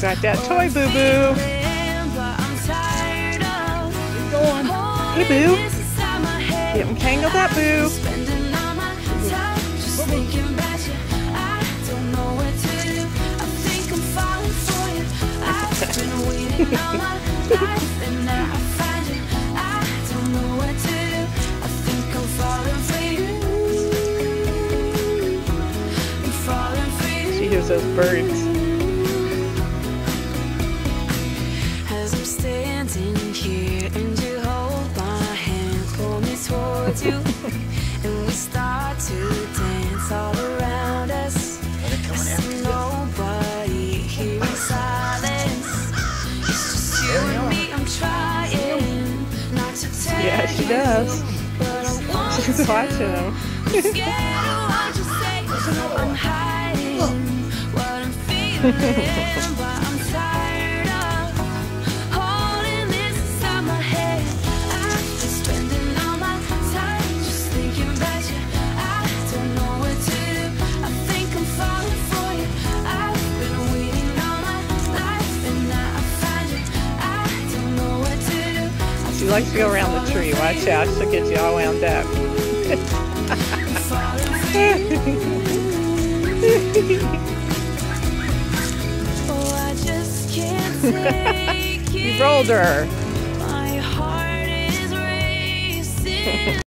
got that toy, Boo Boo. Go on. Hey, Boo. Getting tangled up, Boo. She hears those birds. As I'm standing here and you hold my hand, pull me towards you, and we start to dance all around us. There's nobody here in silence. It's just you and me. I'm trying not to tell Yeah, she does. She's watching them. I'm scared of what you say. I'm hiding what I'm feeling, but I'm tired of holding this inside my head. I've been spending all my time just thinking about you. I don't know what to do. I think I'm falling for you. I've been waiting all my life and now I find you. I don't know what to do. She likes to go around the tree. Watch out, she'll get you all wound up. Oh, I just can't take it. You rolled her. My heart is racing.